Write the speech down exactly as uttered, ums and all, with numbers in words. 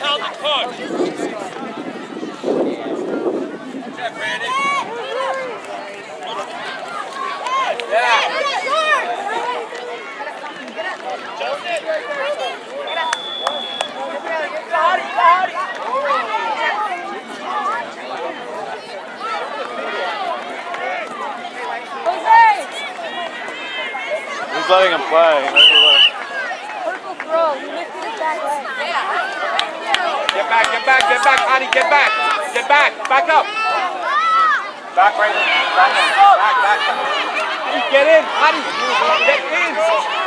tell the coach. Yeah, Brandon. Yeah. He's letting him play. Purple throw. You lifted his back leg. Get back, get back, get back, Honey, get back. Get back, back up. Back right in. Back in. Back, back. Get in, Honey. Get in.